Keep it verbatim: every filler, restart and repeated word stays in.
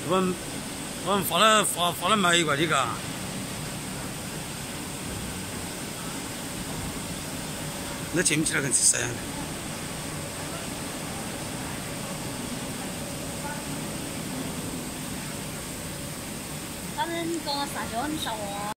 我们我们发了发发了卖一块的嘎。那捡不起来跟啥样？ 他们跟我撒娇，你笑我。